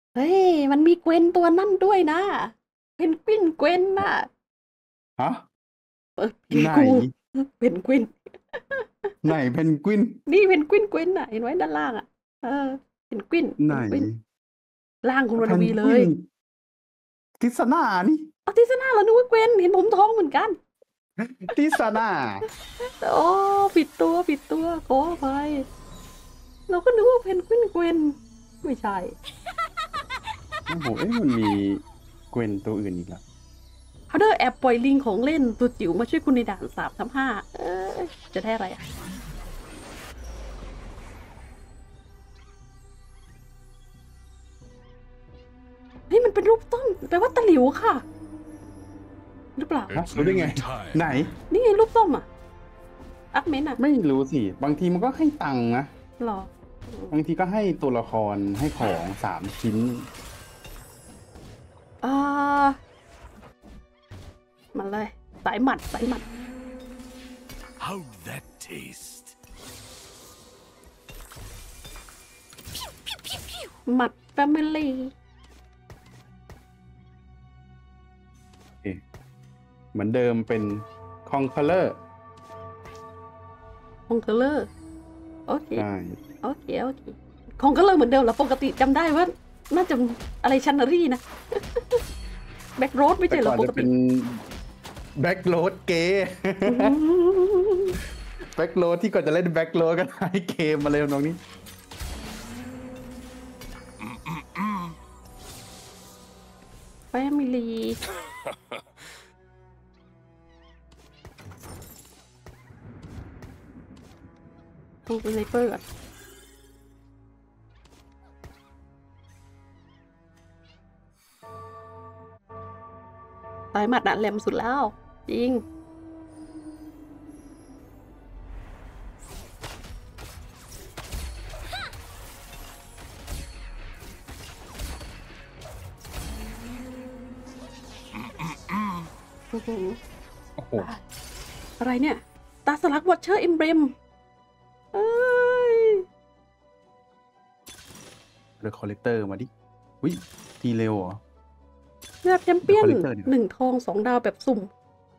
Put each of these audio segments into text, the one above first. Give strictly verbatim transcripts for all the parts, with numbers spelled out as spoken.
เฮ้ยมันมีเกวนตัวนั่นด้วยนะเพนกวินเกวนน่ะฮะเออเพนไหนกูเพนกวินไหนเพนกวินนี่เพนกวินเกวนน่ะเห็นไว้ด้านล่างอ่ะเออเพนกวินเพไหนนกวินล่างคุณวรเพรณวีเลยนกวินทิสนานี่เอาทิศนาเรานึกว่าเกวนเห็นผมท้องเหมือนกันทิสนาโอ้ผิดตัวผิดตัวขออภัยเราก็นึกว่าเพนกวินเกวนไม่ใช่โอ้โหเอ๊ะมันมีเกวนตัวอื่นอีกแล้วเขาเดอร์แอบปล่อยลิงของเล่นตัวจิ๋วมาช่วยคุณในด่านสามทับห้าเออจะได้อะไรอ่ะเฮ้ยมันเป็นรูปต้นแปลว่าตะหลิวค่ะหรือเปล่าฮะรู้ได้ไงไหนนี่ไงรูปต้มอ่ะอักเมนอ่ะไม่รู้สิบางทีมันก็ให้ตังค์นะหรอบางทีก็ให้ตัวละครให้ของสามชิ้นอ่ามาเลยสายหมัดสายหมัด How that taste? หมัดแฟมิลี่เหมือนเดิมเป็นคองเคอร์เลอร์คองเคอร์เลอร์โอเคใช่โอเคโอเคคองเคอร์เลอร์เหมือนเดิมแล้วปกติจำได้ว่าน่าจะอะไรชันนารีนะแบ็กโรดไม่ใช่เหรอปกติเป็นแบ็กโรดเกย์แบ็กโรดที่ก่อนจะเล่นแบ็กโรดก็ได้เกมมาเลยน้องนี้แฟมิลี่ต้องเป็นไซเปอร์ก่อนสายหมัดน่ะแหลมสุดแล้วจริงโอ้โหโอ้โหอะไรเนี่ยตาสลักวอชเชอร์เอมเบรมเอ้ยเลือกคอลเลกเตอร์มาดิวิทีเร็วเหรอเลือกแชมเปี้ยน Collector ดีกว่าหนึ่งทองสองดาวแบบสุ่ม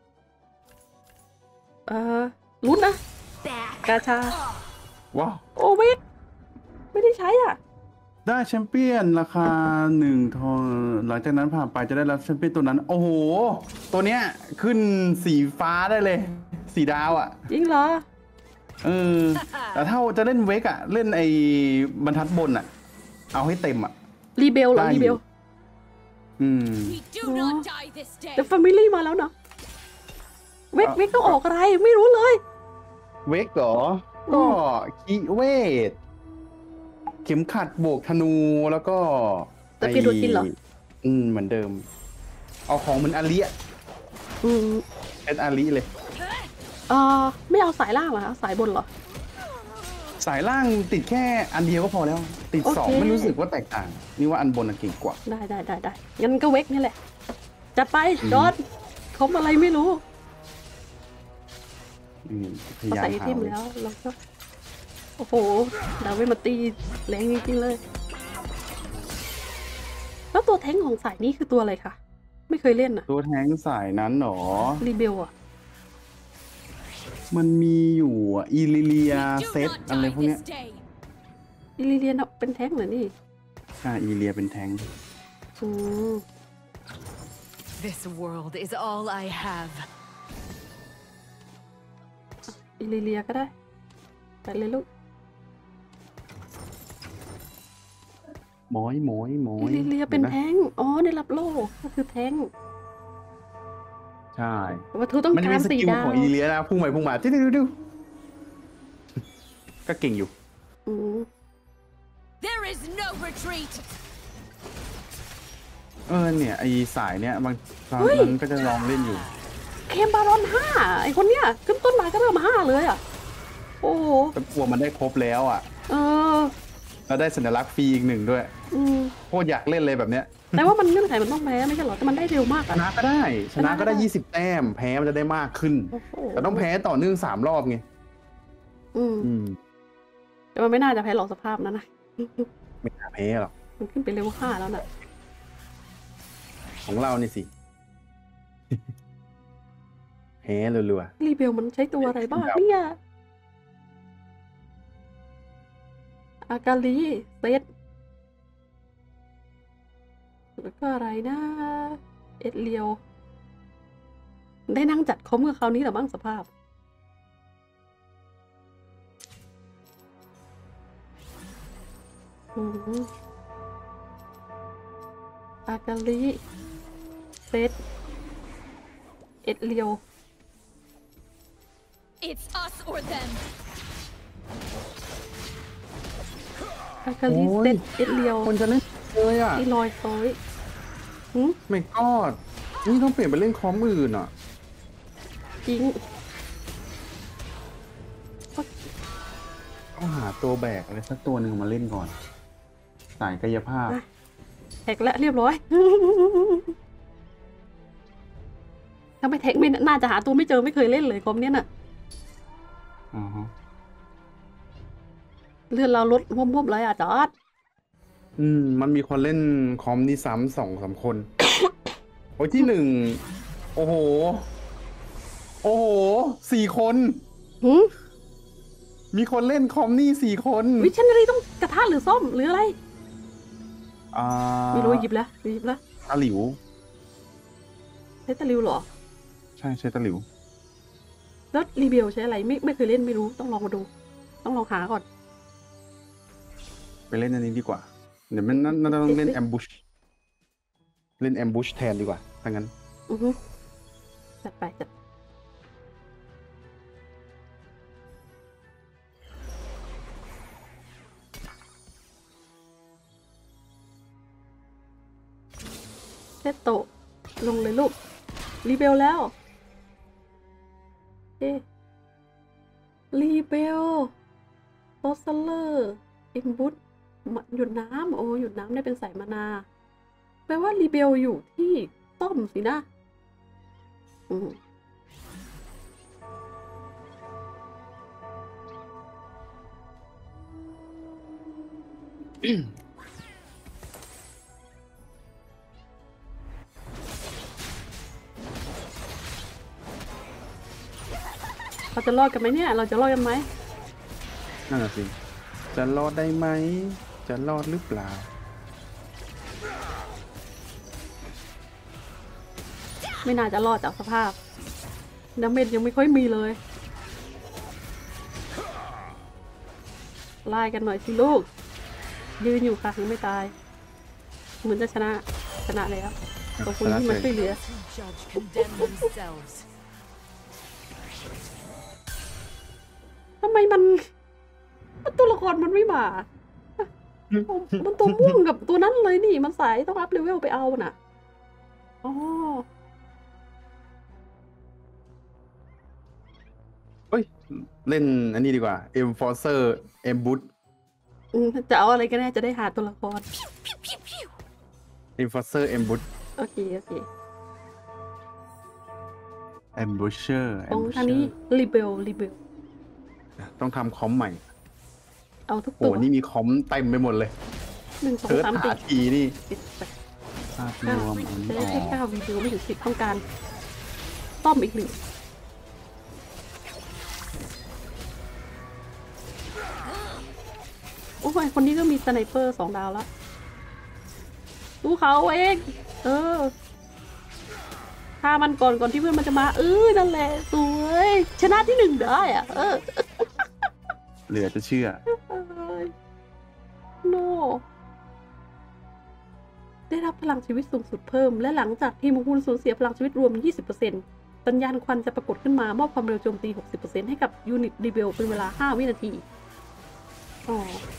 เอ่อลุ้นนะกาชาว้าวโอเวกไม่ได้ใช้อ่ะได้แชมเปี้ยนราคาหนึ่งทองหลังจากนั้นผ่านไปจะได้รับแชมเปี้ยนตัวนั้น โอ้โห ตัวเนี้ยขึ้นสีฟ้าได้เลย สีดาวอ่ะจริงเหรอเออ แต่ถ้าจะเล่นเวกอ่ะ เล่นไอ้บรรทัดบนอ่ะ เอาให้เต็มอ่ะรีเบลเหรอได้รีอยู่เบลอืม We do not die this day. แต่แฟมิลี่มาแล้วเนาะเวกเอาเวกต้องออกอะไร ไม่รู้เลยเวกเหรอ ก็คีเวท เข็มขัดโบกธนูแล้วก็แต่เพียงตัวกินเหรออืมเหมือนเดิม เอาของเหมือนอาลีอะอืมเป็นอาลีเลยเอ่อไม่เอาสายล่างเหรอคะสายบนเหรอสายล่างติดแค่อันเดียวก็พอแล้ว ติดโอเคสองไม่รู้สึกว่าแตกต่าง นี่ว่าอันบนน่ะเก่งกว่าได้ได้ได้ได้งั้นก็เวกนี่แหละ จัดไปจอร์ดคบอะไรไม่รู้อืมพพอยายามใส่ไอหาเทมแล้วเราก็โอ้โหดาวเวทมาตีแรงจริงๆเลย แล้วตัวแท้งของสายนี้คือตัวอะไรคะไม่เคยเล่นอะตัวแทงสายนั้นหรอรีเบลอะมันมีอยู่อะอีลิเลีย We เซ do ต not อะไร die พวกเนี้ย this day. อิลิเลียนเป็นแท้งเหรอนี่อ่าอีเลียเป็นแทงอืม This world is all I have. อิลิเลียก็ได้ ไปเลยลูกหมอยหมอยหมออิยลิเลียเป็นห็ไหมแท้งอ๋อได้รับโล่ก็คือแท้งใช่วัตถุต้องมันจะกามีรสสี่กิลดาขวองอีลิเลียนะพุ่งไปพุ่งมาดิ้วดิ้วก็เก่งอยู่อืม There is no retreat. เออเนี่ยไอสายเนี่ยบางครั้งเฮ้ยมันก็จะลองเล่นอยู่เคมบารอนห้าไอคนเนี้ยขึ้นต้นมาก็เริ่มห้าเลยอ่ะ โอ้โหแต่กลัวมันได้ครบแล้วอ่ะเออแล้วได้สัญลักษณ์ฟรีอีกหนึ่งด้วยอืมโคตรอยากเล่นเลยแบบเนี้ยแต่ว่ามันเงื่อนไขมันต้องแพ้ไม่ใช่เหรอแต่มันได้เร็วมากชอะนะก็ได้ ชนะก็ได้ยี่สิบแต้ม แพ้มันจะได้มากขึ้นโอ้โหแต่ต้องแพ้ต่อเนื่องสามรอบไงอืมอืมแต่มันไม่น่าจะแพ้หรอกสภาพนั้นนะไม่น่าแพ้หรอกมันขึ้นไปเลเวลห้าแล้วน่ะของเรานี่สิ แฮ่รัวรีเบลมันใช้ตัวอะไรบ้างเนี่ยอากาลีเซตแล้วก็อะไรนะเอ็ดเลียวได้นั่งจัดคอมเมื่อคราวนี้เหรอบ้างสภาพอืมอากาลีเซตเอ็ดเลียว It's us or them. อากาลีเซตเอ็ดเลียวๆคนจะเล่นเลยอ่ะอีลอยซอยหืมไม่กอดนี่ต้องเปลี่ยนไปเล่นคอมอื่นอ่ะจริงต้องหาตัวแบกอะไรสักตัวหนึ่งมาเล่นก่อน สายกายภาพแท็กแล้วเรียบร้อย ถ้าไม่แท็กไม่น่าจะหาตัวไม่เจอไม่เคยเล่นเลยคอมเนี้ยน่ะอ๋อฮะเลื่อนเราลดม่วมๆเลยอ่ะจอดอืม มันมีคนเล่นคอมนี่ซ้ำสองสามคน โอ้ยที่หนึ่ง โอ้โห โอ้โห สี่คนหืมมีคนเล่นคอมนี่สี่คนวิชันนารีต้องกระทะหรือส้มหรืออะไรอ่าไม่รู้หยิบแล้วหยิบแล้วตะหลิวใช้ตะลิวเหรอใช่ใช่ตะหลิวแล้วรีเบลใช้อะไรไม่ไม่เคยเล่นไม่รู้ต้องลองมาดู ต้องลองหาก่อนไปเล่นอันนี้ดีกว่า เดี๋ยวมันน่าน่าจะต้องเล่นแอมบูช เล่นแอมบูชแทนดีกว่าถ้างั้นอือฮึจัดไปจัดเซตโตะลงเลยลูก รีเบลแล้วเอ๊ะรีเบลโซสเลอร์เอ็มบุตหยุดน้ำโอ้หยุดน้ำได้เป็นสายมานา แปลว่ารีเบลอยู่ที่ต้มสินะ อืมเราจะรอดกันไหมเนี่ย เราจะรอดกันไหมนั่นแหะสิ จะรอดได้ไหม จะรอดหรือเปล่าไม่น่าจะรอดจากสภาพดาเมจยังไม่ค่อยมีเลยไล่กันหน่อยสิลูก ยืนอยู่ค่ะยังไม่ตาย เหมือนจะชนะชนะแล้วขอบคุณที่มาช่วยเหลือ To judge condemn themselves. ทำไมมันมันตัวละครมันไม่มา มันตัวม่วงกับตัวนั้นเลยนี่ มันสายต้องอัพเลเวลไปเอาน่ะ อ๋อเอ้ย เล่นอันนี้ดีกว่า Enforcer Embut อืมจะเอาอะไรกันแน่จะได้หาตัวละคร Enforcer Embut โอเค โอเค Ambusher ของทางนี้รีเบลรีเบลต้องทำคอมใหม่เอาทุกโอ้ตัวนี่มีคอมเต็มไปหมดเลยหนึ่งสองเทิร์ดสามหาสี่ทีนี่สิบแปดภาพรเก้าวมอันจะนี้ได้อ๋แค่อเก้าวีดีโอไม่ถึงสิบต้องการต้อมอีกหนึ่งโอ้ยคนนี้ก็มีสไนเปอร์สองดาวแล้วดูเขาเองเออฆ่ามันก่อนก่อนที่เพื่อนมันจะมาเออนั่นแหละสวยชนะที่หนึ่งได้อะเออเหลือจะเชื่อโนได้รับพลังชีวิตสูงสุดเพิ่ม และหลังจากทีมของคุณสูญเสียพลังชีวิตรวม ยี่สิบเปอร์เซ็นต์ สัญญาณควันจะปรากฏขึ้นมามอบความเร็วโจมตี หกสิบเปอร์เซ็นต์ ให้กับยูนิตรีเบลเป็นเวลา ห้า วินาที อ๋อ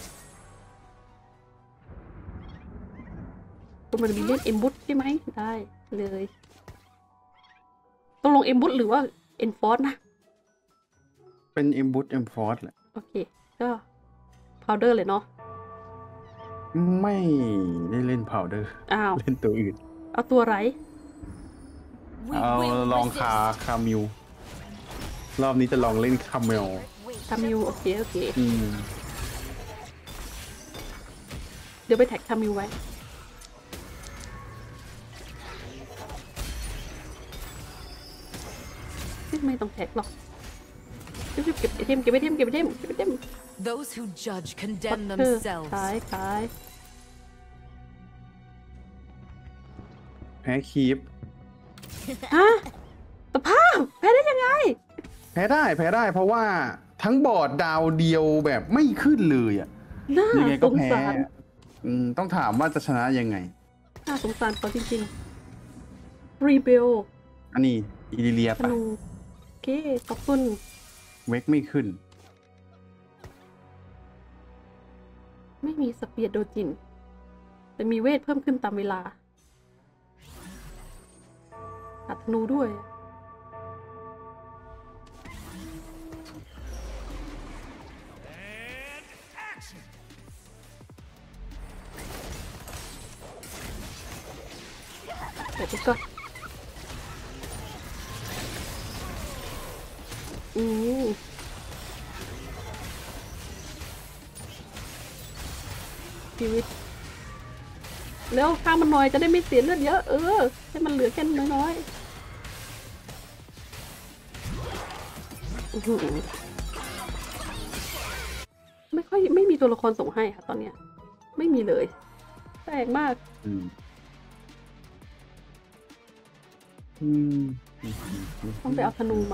ตัวมันมีเล่นเอ็มบุตใช่ไหม ได้เลยต้องลงเอ็มบุตหรือว่าเอ็นฟอร์สนะเป็น Embut Enforce แหละโอเค ก็พาวเดอร์เลยเนาะไม่ได้เล่น Powder อ้าวเล่นตัวอื่นเอาตัวไร We เอา will ลองคา resist. คามิว รอบนี้จะลองเล่นคาเมลคามิวโอเค โอเคอืมดี๋ยวไปแท็กคามิวไว้ไม่ต้องแท็กหรอกเก็บเก็บไอเทมเก็บไอเทมเก็บไอเทมเก็บไอเทม Those who judge condemn เออ themselves. ขายขายแพ้คีปฮะสภาพแพ้ได้ยังไงแพ้ได้แพ้ได้เพราะว่าทั้งบอร์ดดาวเดียวแบบไม่ขึ้นเลยอ่ะน่ายังไงสก็งแพ้สารอืมต้องถามว่าจะชนะยังไงน่าสงสารเขาจริงๆรีเบลอันนี้อีลิเลียธปะนูโอเคขอบคุณเวกไม่ขึ้นไม่มีสเปียร์โดจิน แต่มีเวทเพิ่มขึ้นตามเวลาอัดธนูด้วย เดี๋ยวไปก่อนอืมชีวิตแล้วข้างมันหน่อยจะได้ไม่เสียเลือดเยอะ เออ ให้มันเหลือแค่น้อยๆอื้อหือไม่ค่อยไม่มีตัวละครส่งให้ค่ะตอนเนี้ย ไม่มีเลยแปลกมากอืมอืมต้องไปเอาธนูมา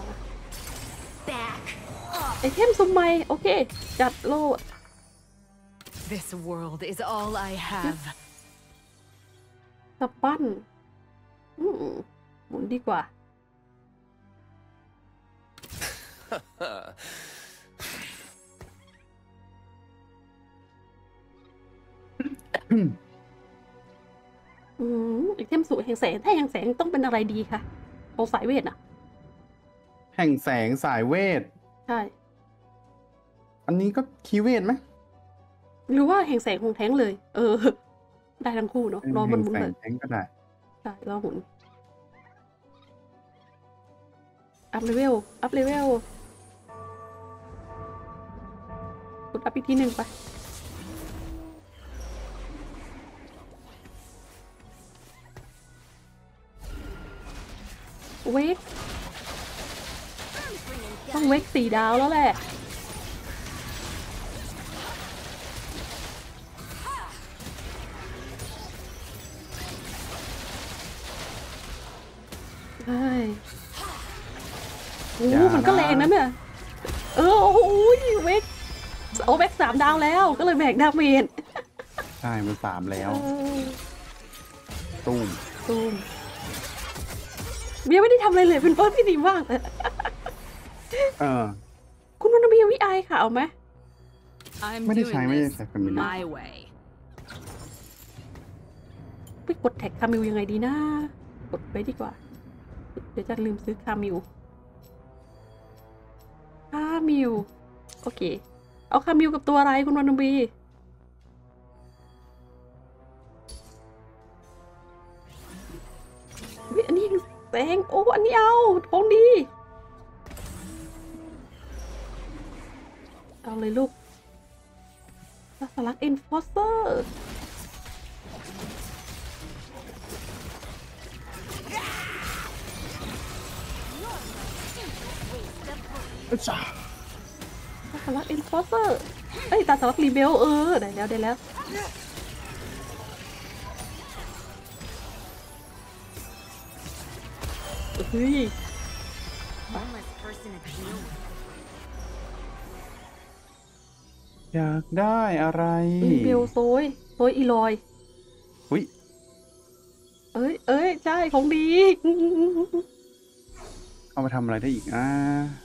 ไอเทมสมัยโอเค จัดโลด This world is all I have. สปั้นอืมหมุนดีกว่า อืมไอเทมสูตรแห่งแสงถ้าแห่งแสงต้องเป็นอะไรดีคะของสายเวทอ่ะแห่งแสงสายเวทใช่อันนี้ก็คีเวทไหมหรือว่าแห่งแสงของแท้งเลย เออ ได้ทั้งคู่เนาะรอมันหมุนแห่งเลยแสงก็ได้ใช่รอหมุน อัพเลเวล อัพเลเวลกดอัพอีกทีหนึ่งไป เวกต้องเวกสี่ดาวแล้วแหละ ใช่โอ้อย่านะมันก็แรงนะเนี่ย เออ โอ้โหเวกโอเวกสามดาวแล้ว ก็เลยแบกดาเมจใช่มันสามแล้วเออตุ้มตูมเบียร์ไม่ได้ทำอะไรเลยเป็นเฟิร์สที่ดีมากเลยเออคุณวันบีวิไอค่ะเอาไหม I'm ไม่ได้ doing ใช้ไม่ได้ this ใช้คอมมิวนิ my way. ไปกดแท็กคามิวยังไงดีนะ กดไปดีกว่า เดี๋ยวจะลืมซื้อคามิว คามิว โอเค เอาคามิวกับตัวอะไรคุณวันบีวิอันนี้แสงโอ้ อันนี้เอาของดี เอาเลยลูกลาสลักเอ็นฟอสเซอร์ตาสลักเอ็นฟอสเซอร์เอ้ยตาสลักรีเบลเออ ได้แล้ว ได้แล้ว เฮ้ยอยากได้อะไรรีเบลโซยโซยอีลอยอุ้ยเอ้ย เอ้ย ใช่ ของดีเอาไปทำอะไรได้อีกอ่ะ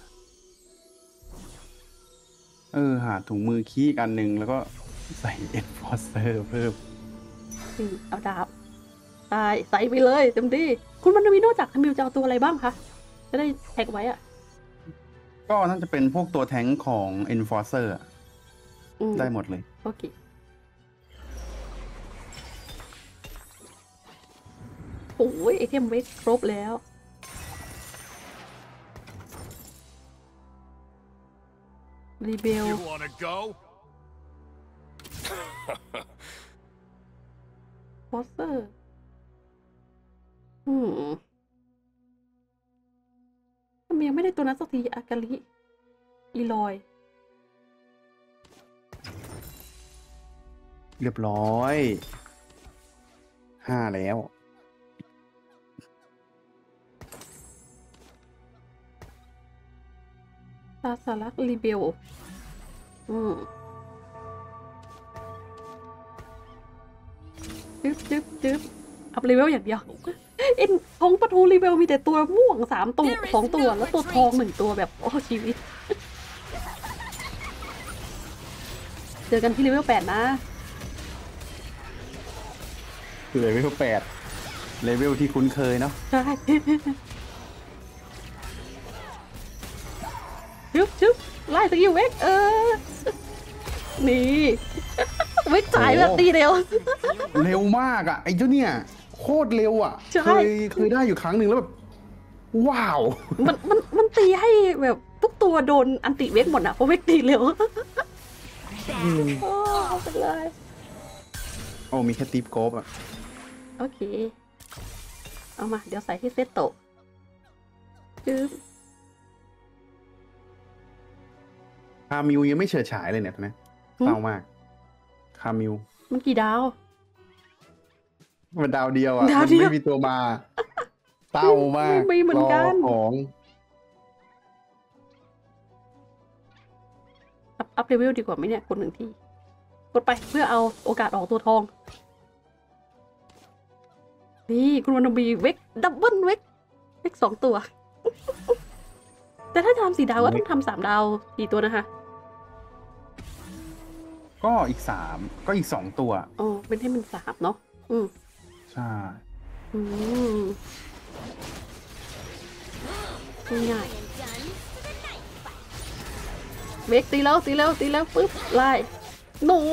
เออ หาถุงมือคีอีกอันหนึ่งแล้วก็ใส่เอ็นฟอสเซอร์เพิ่มนี่เอาดาบตายใส่ไปเลยเต็มที่คุณมันมีนอกจากคามิวจะเอาตัวอะไรบ้างคะ จะได้แท็กไว้อะก็น่าจะเป็นพวกตัวแท้งของ Enforcer อะอืมได้หมดเลยโอเค โอ้ยไอเทมเวกครบแล้ว รีเบล You wanna go? ฟอสเซอร์อืมทำไมยังไม่ได้ตัวนั้นสักทีอากาลิอีลอยเรียบร้อยห้าแล้วซาสารักรีเบล อืมจึ๊บจึ๊บจึ๊บอัพเลเวลอย่างเดียว เอ็นท้องประทูรีเบลมีแต่ตัวม่วงสามตัวสองตัว แล้วตัวทองหนึ่งตัวแบบ โอ้ชีวิต เจอกันที่เลเวลแปดนะคือเลเวลแปดเลเวลที่คุ้นเคยเนาะใช่ จึ๊บจึ๊บไล่สกิลเวกเออ นี่ เวกจ่ายแบบตีเร็วเร็วมากอ่ะ ไอ้เจ้าเนี่ย โคตรเร็วอ่ะใช่เคยเคยได้อยู่ครั้งหนึ่งแล้วแบบ ว้าวมันมันมันตีให้แบบทุกตัวโดนอันติเวกหมดอะเพราะเวกตีเร็ว โอ้เอาไปเลยโอ้มีแค่ตีฟโกบอ่ะโอเค เอามา เดี๋ยวใส่ที่เซตโตะจึ๊บคามิวยังไม่เฉิดฉายเลยเนี่ยตอนนี้เศร้ามาก คามิวมันกี่ดาวมันดาวเดียวอ่ะดาวมันเดียวไม่มีตัวมาเศร้ามากไม่เหมือนกันรของอัพอัพเลเวลดีกว่าไหมเนี่ยคนหนึ่งที่ กดไปเพื่อเอาโอกาสออกตัวทอง นี่คุณวันนบีเวกดับเบิลเวกเวกสองตัว แต่ถ้าทำสี่ดาวก็ต้องทำสามดาวกี่ตัวนะคะก็อีกสามก็อีกสองตัวอ๋อ เป็นให้มันสามเนาะ อืมใช่อืมง่ายเวกตีแล้วตีแล้วตีแล้วปึ๊บไล่โน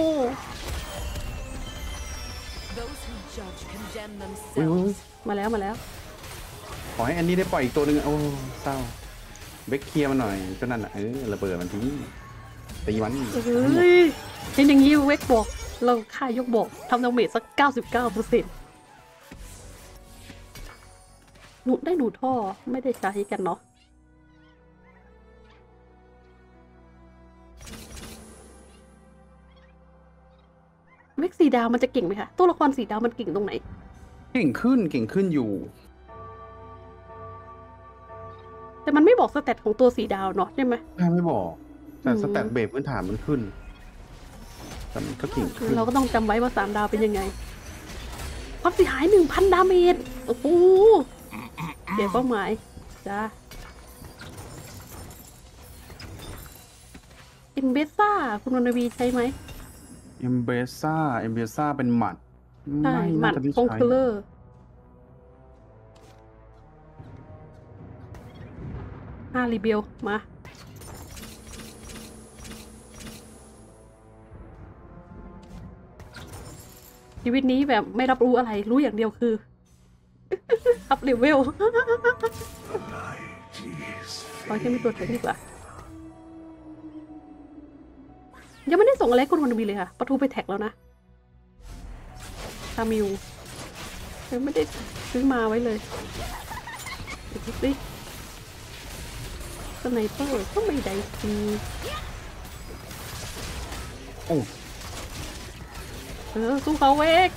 Those who judge condemn อุ้ยอุ้ย themselves. มาแล้วมาแล้วขอให้อันนี้ได้ปล่อยอีกตัวหนึ่งโอ้เศร้าเบคเคลียร์มันหน่อยเจ้านั่นอ่ะเออระเบิดมันทิ้งตีมันเฮ้ยเห็นอย่างนี้เวกบอก เราค่ายกบอกทำดาเมจสักเก้าสิบเก้าเปอร์เซ็นต์หนูได้หนูท่อไม่ได้ใช้กันเนาะเวกสีดาวมันจะเก่งไหมคะ ตัวละครสีดาวมันเก่งตรงไหนเก่งขึ้นเก่งขึ้นอยู่แต่มันไม่บอกสเตตของตัวสีดาวเนาะใช่ไหมถ้าไม่บอก แต่อืมสแตทเบสพื้นฐานมันขึ้นแต่มันก็เก่งขึ้นเราก็ต้องจำไว้ว่าสามดาวเป็นยังไง ความเสียหายหนึ่งพันดาเมจ โอ้โหเสียเป้าหมาย จ้าเอ็มเบซ่าคุณวรรณวีใช่ไหมเอมเบซ่าเอมเบซ่าเป็นหมัดใช่หมัดาจะได้คงใช้เคเลอร์ห้ารีเบลมา ชีวิตนี้แบบไม่รับรู้อะไร รู้อย่างเดียวคือ อัพเลเวล ขอแค่มีตัวเทคนิคละยังไม่ได้ส่งอะไรให้คุณวันบีเลยค่ะประตูไปแท็กแล้วนะคามิวยังไม่ได้ซื้อมาไว้เลยดูสิสไนเปอร์ก็ไม่ได้ซื้อโอ้เออสู้เขาเวก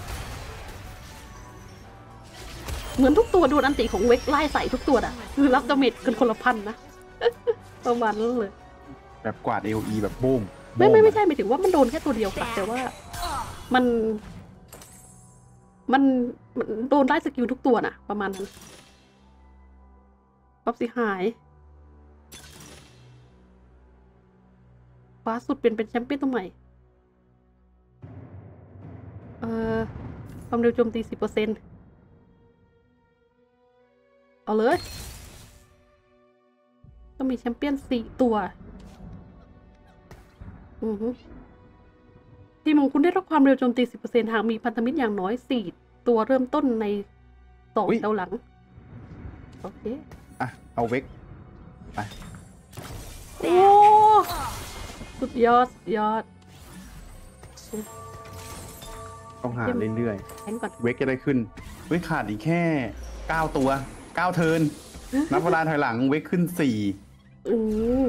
เหมือนทุกตัวโดนอันติของเวกไล่ใส่ทุกตัวอ่ะคือรับดาเมจกันคนละพันนะ ประมาณนั้นเลยแบบกวาดเอลีแบบบูมไม่ไม่ไม่บูใช่หมายถึงว่ามันโดนแค่ตัวเดียวค่ะแต่ว่ามัน มันมันโดนไล่สกิลทุกตัวน่ะ ประมาณนั้นป๊อปสิหายฟ้าสุดเป็นเป็นแชมเปี้ยนตัวใหม่เอ่อความเร็วโจมตีสิบเปอร์เซ็นต์เอาเลยต้องมีแชมเปี้ยนสี่ตัวอือฮึทีมของคุณได้รับความเร็วโจมตี สิบเปอร์เซ็นต์ หากมีพันธมิตรอย่างน้อย สี่ ตัวเริ่มต้นในสองแถวหลัง โอเคอ่ะเอาเวกไปโอ้สุดยอดสุดยอดต้องหาเรื่อยแทงก่อนๆ เวกจะได้ขึ้น เวกขาดอีกแค่เก้าตัวเก้าเทิร์น นับเวลาถอยหลังเวกขึ้นสี่อืม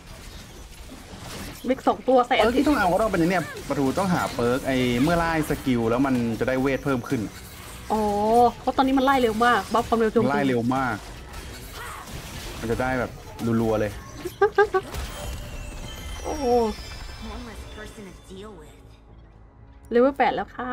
เบกสองตัวใส่เปิอัร์นกที่ต้องเอาก็ต้องเป็นอย่างเนี้ยประตูต้องหาเปิร์กไอเมื่อไล่สกิลแล้วมันจะได้เวทเพิ่มขึ้นอ๋อเพราะตอนนี้มันไล่เร็วมากบัฟความเร็วโจมไล่ตีเร็วมาก มันจะได้แบบรัวๆเลยโอ้ Homeless person to deal with. เลเวลแปดแล้วค่ะ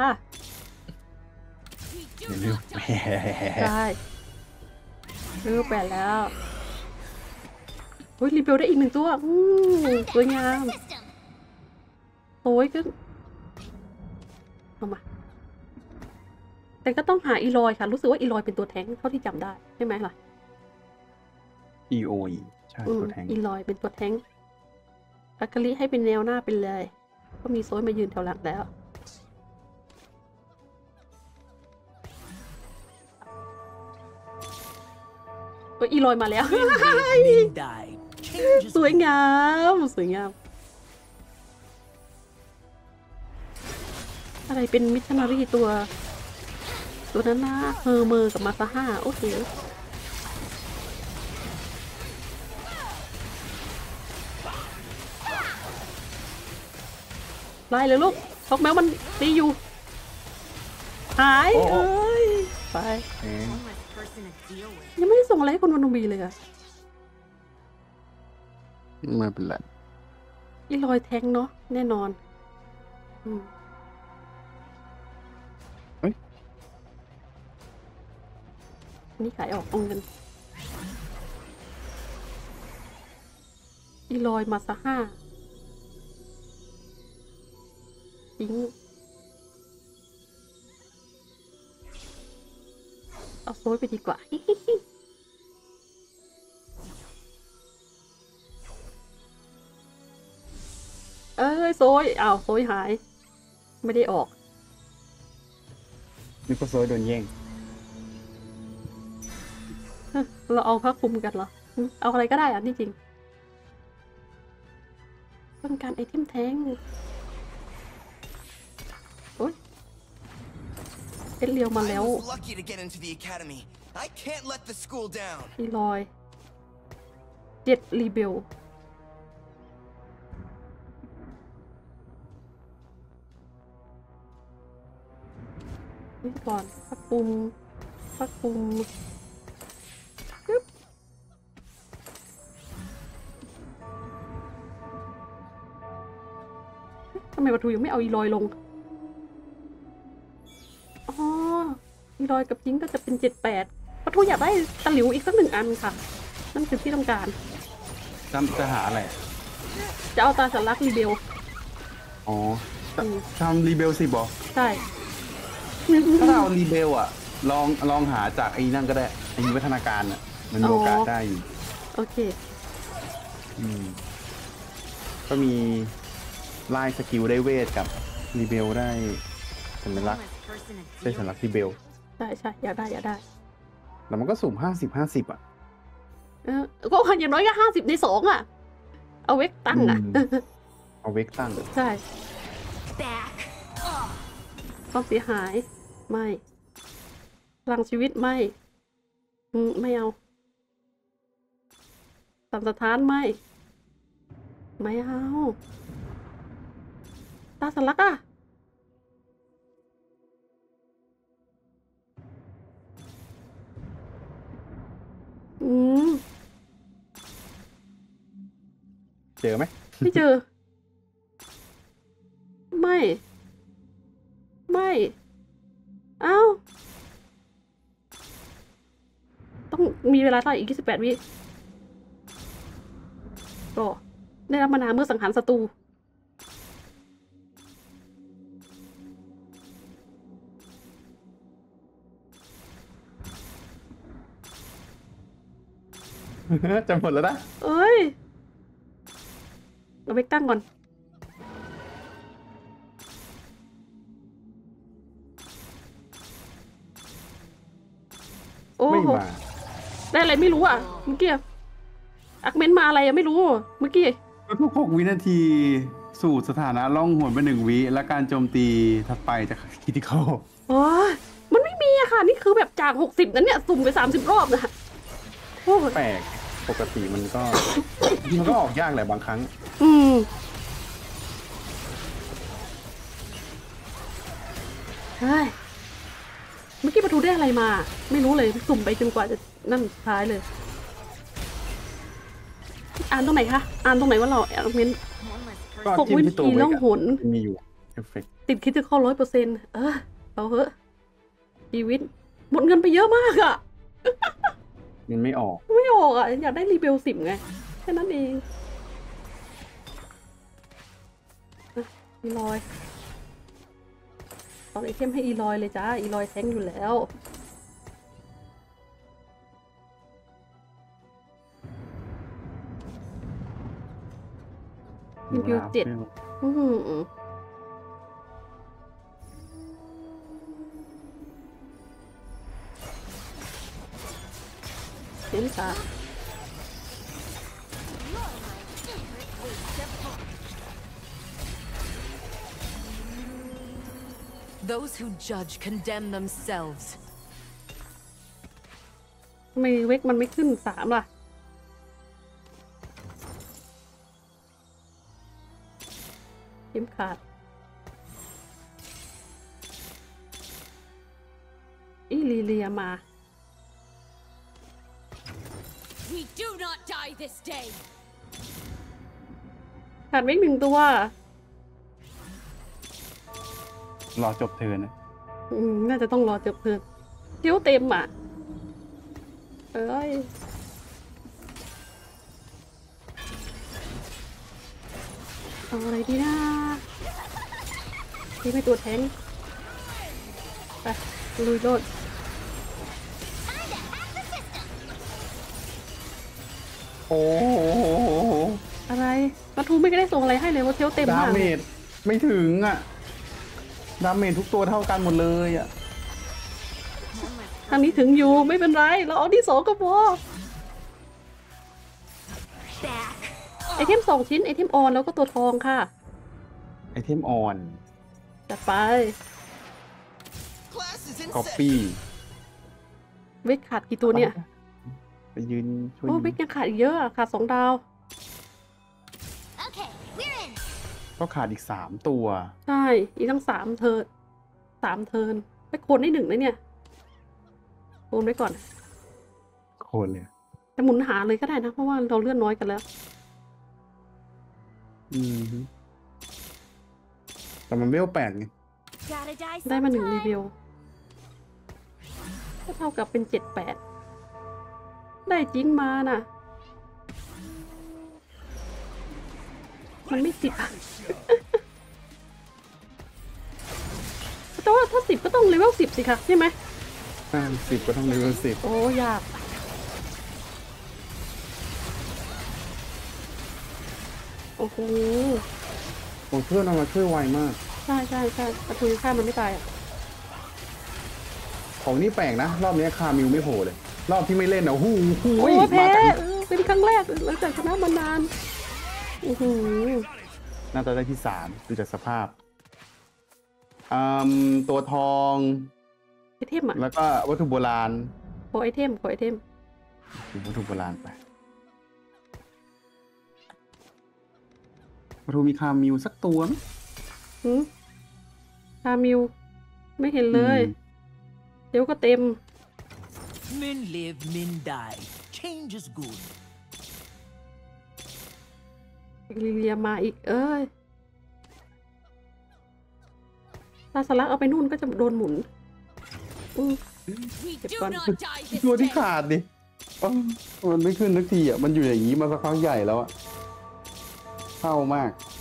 อย่าลืมแหมได้เลเวลแปดแล้วโอ้ยรีเบลได้อีกหนึ่งตัวอืมสวยงาม System. โอ้ยขึ้นเอามาแต่ก็ต้องหาอีลอยค่ะ รู้สึกว่าอีลอยเป็นตัวแท้งเท่าที่จำได้ใช่ไหมล่ะอีโอใช่อืมตัวแทงอีลอยเป็นตัวแท้งอากาลิให้เป็นแนวหน้าเป็นเลย ก็มีโซยมายืนแถวหลังแล้ว โอ้ยอีลอยมาแล้ว die. Changes สวยงาม สวยงาม อะไรเป็นมิชชันนารีตัว ตัวนั้นนะเฮอร์เมอร์กับมาซาห้าโอเคไล่เลยลูกทอกแมวมันตีอยู่ หายโอ้โอ้เอ้ย ไปแทง Homeless person to deal with. ยังไม่ได้ส่งอะไรให้คนวันนบีเลยอะไม่เป็นไรอีลอยแทงเนาะแน่นอนอืมเฮ้ยนี่ขายออกเอาเงินอีลอยมาซาห้าทิ้งเอาโซยไปดีกว่า เอ้ยโซยอ้าวโซยหาย ไม่ได้ออกนี่ก็โซยโดนแย่งเราเอาผ้าคลุมกันเหรออืมเอาอะไรก็ได้อ่ะนี่จริงต้องการไอเทมแทงโอ๊ยเอ็ดเลียวมาแล้ว I was lucky to get into the academy. I can't let the school down. อีลอยเจ็ดรีเบลนี่ก่อนพักปุ่มพักปุ่มปึ๊บทำไมประตูยังไม่เอาอีลอยลง อ๋อ อีลอยกับจิงก็จะเป็นเจ็ดแปดประตูอยากได้ตะหลิวอีกสักหนึ่งอันค่ะ นั่นคือที่ต้องการจำจะหาอะไรจะเอาตาสัญลักษณ์รีเบลอ๋ออืมทำรีเบลสิบอกใช่ถ้าเรารีเบลอะลองลองหาจากไอ้นั่นก็ได้ไอ้วิวัฒนาการอะมันมีโอกาสได้อยู่โอเคอืมก็มีไล่สกิลได้เวทกับรีเบลได้สัญลักษณ์ Homeless person to ได้ deal สัญ with. ลักษณ์รีเบลใช่ใช่อยากได้อยากได้แล้วมันก็สุ่มห้าสิบห้าสิบอะเออก็อย่างน้อยก็ห้าสิบในสองอ่ะ เอาเวกตั้งอ่ะอืม เอาเวกตั้งใช่ Back. ความเสียหาย ไม่พลังชีวิตไม่ อืม ไม่เอาสัมสถานไม่ ไม่เอา ตาสลักอ่ะ อืมเจอไหมไม่เจอ ไม่ ไม่ เอ้า ต้องมีเวลาเท่าไหร่อีกยี่สิบแปดวิก็ได้รับมานาเมื่อสังหารศัตรูจะหมดแล้วนะเอ้ย เราไปตั้งก่อน โอ้ไม่โหมาได้อะไรไม่รู้อ่ะ เมื่อกี้อักเมนมาอะไรอะไม่รู้ เมื่อกี้ทุกหกวินาทีสู่สถานะล่องหนไปหนึ่งวิและการโจมตีถัดไปจะคริติคอลโอ้ยมันไม่มีอะค่ะ นี่คือแบบจากหกสิบนั้นเนี่ยสุ่มไปสามสิบรอบนะโอ้ยแปลกปกติมันก็ มันก็ออกยากแหละบางครั้งอืมใช่เมื่อกี้ประตูได้อะไรมา ไม่รู้เลยสุ่มไปจนกว่าจะนั่นสุดท้ายเลย อ่านตรงไหนคะ อ่านตรงไหนว่าเราแอดมิน One less ก็ person. หกจิ้มวิที่ตัวธีเวล่องกหนมันมีอยู่เอฟเฟกต์ติดคิดจะเข้าร้อยเปอร์เซ็นต์เออเอาเหอะชีวิต หมดเงินไปเยอะมากอะมันไม่ออกไม่ออกอะอยากได้รีเบลสิบไง แค่นั้นเองอ่ะอีลอยเอาไอเทมให้อีลอยเลยจ้า อีลอยแทงอยู่แล้ว รีเบลเจ็ด อืมเห็นค่ะ Those who judge condemn themselves. ทำไมเวกมันไม่ขึ้นสามล่ะ เข็มขาด อีลีเลียมา We do not die this day. ขาดเวกหนึ่งตัวรอจบเทิร์นนะอืม น่าจะต้องรอจบเทิร์นเที่ยวเต็มอ่ะ เอ้ย เอาอะไรดีนะที่ไม่ตัวแทงค์ไปลุยโลดโอ้โหอะไรมาทูไม่ได้ส่งอะไรให้เลยว่าเที่ยวเต็มดามากเมจไม่ถึงอ่ะ ดาเมจทุกตัวเท่ากันหมดเลยอ่ะทางนี้ถึงอยู่ไม่เป็นไร เราเอาที่สองก็พอ Back. ไอเทมสองชิ้น ไอเทมออนแล้วก็ตัวทองค่ะไอเทมออนจัดไป Class is in ก๊อป session. ปี้เวกขาดกี่ตัวเนี่ยไปยืนช่วยโอ้เวกยังขาดอีกเยอะอะขาดสองดาว Okay, we're in. ก็ขาดอีกสามตัวใช่ อีกตั้งสามเทิร์นสามเทิร์นไปโคนได้หนึ่งนะเนี่ยโคนไว้ก่อนโคนเลยแต่หมุนหาเลยก็ได้นะ เพราะว่าเราเลื่อนน้อยกันแล้วอืมแต่มันเวลแปดไง Gotta die ได้มาหนึ่งรี sometime. วิวก็เท่ากับเป็นเจ็ดแปดได้จริงมาน่ะ มันไม่สิบอะ แต่ว่าถ้าสิบก็ต้องเลเวลสิบสิคะใช่ไหมห้าสิบก็ต้องเลเวลสิบโอ้ยาก โอ้โหโอ้เพื่อนเอามาช่วยไวมากใช่ใช่ใช่ประตูยังฆ่ามันไม่ตายอ่ะของนี่แปลกนะ รอบนี้คามิวไม่โผล่เลย รอบที่ไม่เล่นอ่ะหูหูโอ้ยมาแพ้กันเออเป็นครั้งแรกหลังจากชนะมานานโอ้โหน่าจะได้ที่สามดูจากสภาพอืมตัวทองไอเทมอ่ะแล้วก็วัตถุโบราณขอไอเทมขอไอเทมถือวัตถุโบราณไปวัตถุมีคามิวสักตัวไหมหืมคามิว ไม่เห็นเลยอืมเดี๋ยวก็เต็ม Men live, men die. Change is good. ลิเลียมาอีกเอ้ยถ้าสลักเอาไปนู่นก็จะโดนหมุนอืม We Get do one. not die this ตัวที่ day. ขาดดิอ้าวมันไม่ขึ้นสักทีอ่ะ มันอยู่อย่างนี้มาสักพักใหญ่แล้วอ่ะเศร้ามาก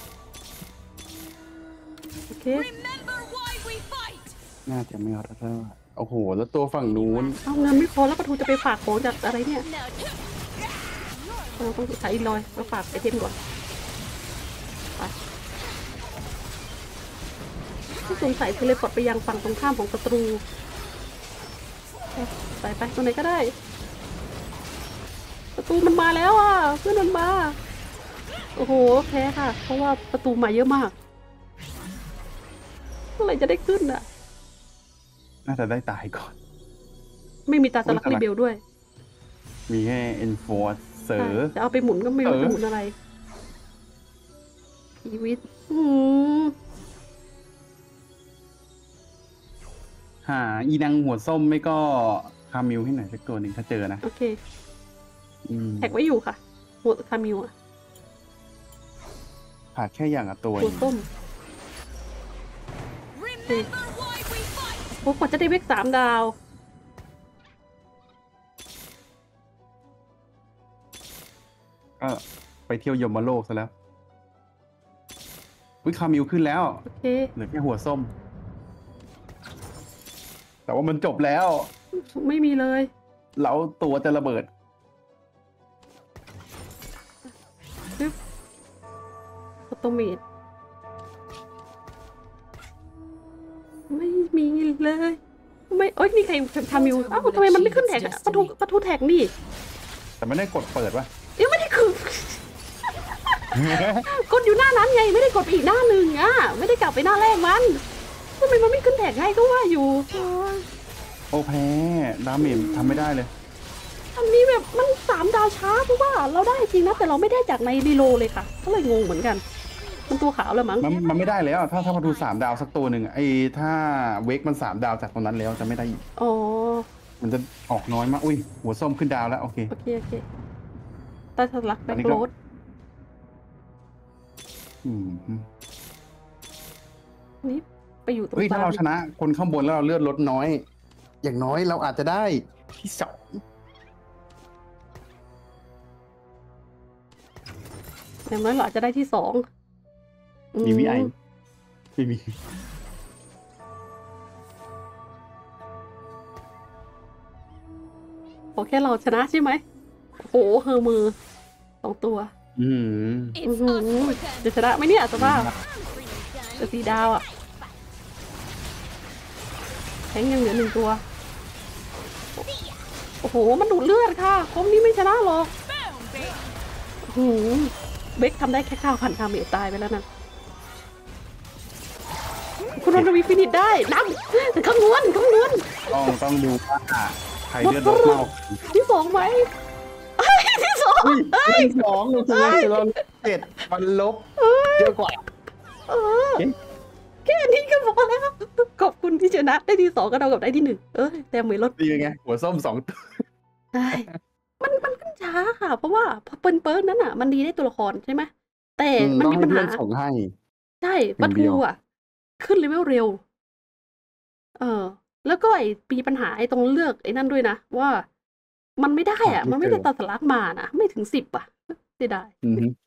โอเค Remember why we fight. น่าจะไม่รอดแล้วอะโอ้โห แล้วตัวฝั่งนู้นเอาเงินไม่พอแล้วประทูจะไปฝากของจากอะไรเนี่ย Now, เราต้องใช้อีลอยมาฝากไอเทมก่อนไปที่สงสัยเทเลพอร์ตไปยังฝั่งตรงข้ามของศัตรูไปไปตัวไหนก็ได้ศัตรูมันมาแล้วอ่ะเพื่อนมันมาโอ้โหแพ้ค่ะ เพราะว่าประตูมาเยอะมากเมื่อไหร่จะได้ขึ้นอ่ะน่าจะได้ตายก่อนไม่มีตาสลักรีเบลด้วยมีแค่ enforce เสอใช่จะเอาไปหมุนก็ไม่รู้เออจะหมุนอะไรชีวิต อืมหาอีนางหัวส้มไม่ก็คามิลให้หน่อยสักตัวหนึ่งถ้าเจอนะโอเคอืมแท็กไว้อยู่ค่ะหัวคามิวอ่ะขาดแค่อย่างละตัวหัวส้ม Remember why we fight. โอ้กว่าจะได้เวกสามดาวก็ไปเที่ยวยมโลกซะแล้ววิคามิลขึ้นแล้วโอเคเหลือแค่หัวส้ม แต่ว่ามันจบแล้วไม่มีเลยแล้วตัวจะระเบิดปึ๊บออโตเมตไม่มีเลย ไม่โอ๊ยนี่ใครทำมิวอ้าวทำไมมันไม่ขึ้นแท็กอะประตูประตูแท็กนี่แต่ไม่ได้กดเปิดวะยังไม่ได้คืน กดอยู่หน้านั้นไงไม่ได้กดไปอีกหน้าหนึ่งอ่ะไม่ได้กลับไปหน้าแรกมันทำไมมันไม่ขึ้นแท็กให้ก็ว่าอยู่โอ๊ยโอ้แพ้ดาเมจทำไม่ได้เลยอันนี้แบบมันสามดาวช้าเพราะว่าเราได้จริงนะแต่เราไม่ได้จากในรีโลเลยค่ะก็เลยงงเหมือนกัน มันตัวขาวเลยมั้งมันมันไม่ได้แล้ว ถ้าถ้ามาดูสามดาวสักตัวหนึ่งไอ้ถ้าเวกมันสามดาวจากตรงนั้นแล้วจะไม่ได้อีกอ๋อมันจะออกน้อยมาก อุ้ย หัวส้มขึ้นดาวแล้ว โอเคโอเคโอเคใต้สลักแบ็อันนี้คก็โรดอืมนี่ไปอยู่ตรงเฮ้ย ถ้าเราชกลงนะคนข้างบนแล้วเราเลือดลดน้อย อย่างน้อยเราอาจจะได้ที่สองอย่างน้อยเราอาจจะได้ที่สองมีวิไอไม่มีขอแค่เราชนะใช่ไหมโหเฮอร์มือสองตัวอืมอื้อ It's หื us อ or them. จะชนะไหมเนี่ยสภาพ I'm pretty done. จะสีดาวอ่ะแทงยังเหลือหนึ่งตัว โอ้โห มันดูดเลือดค่ะคมนี้ไม่ชนะหรอกหืมเบคทำได้แค่ข้าวพันคาเมตายไปแล้วนะคุณรณวีฟินิชได้นับคำนวณคำนวณต้องต้องดูว่าใครเลือดลดมากกว่ากันที่สองไหมเอ้ยที่สองอุ้ยเอ้ยที่สองโอเคเราเจ็ดมันลบเยอะกว่าเออแค่นี้ก็พอแล้วขอบคุณที่ชนะได้ที่สองก็เท่ากับได้ที่หนึ่งเอ้ยแต่ไม่ลดดีไง หัวส้มสองตัวใช่มันมันขึ้นช้าค่ะ เพราะว่าพอเปิลเปิลนั้นอ่ะ มันดีได้ตัวละครใช่ไหมแต่อืมมันต้องมีให้ปัญเพื่อหานส่งให้ใช่อปัย่างทูเดียวอ่ะ ขึ้นเลเวลเร็ว เออ แล้วก็ไอ้ปีปัญหาไอ้ตรงเลือกไอ้นั่นด้วยนะ ว่า มันไม่ได้อ่ะ มันไม่ได้ตัดสลักมานะไม่ถึงสิบอ่ะเสียดายอือฮึ